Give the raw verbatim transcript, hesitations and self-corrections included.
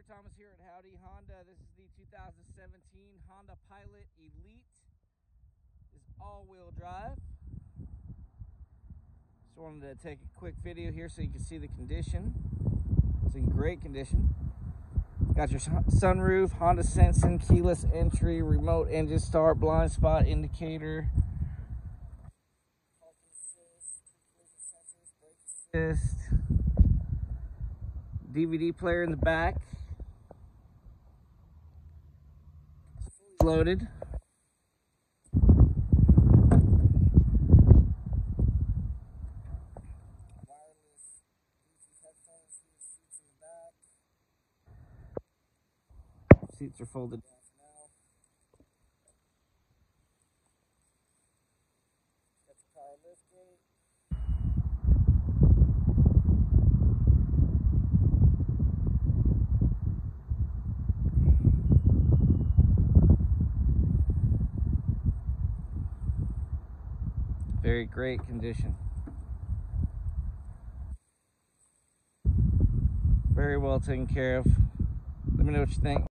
Thomas here at Howdy Honda. This is the two thousand seventeen Honda Pilot Elite. This is all-wheel drive. Just wanted to take a quick video here so you can see the condition. It's in great condition. Got your sunroof, Honda Sensing, keyless entry, remote engine start, blind spot indicator, assist, D V D player in the back. It's fully loaded. Wireless Bluetooth headphones, heated seats in the back. Seats are folded down for now. Got the power lift gate. Very great condition. Very well taken care of. Let me know what you think.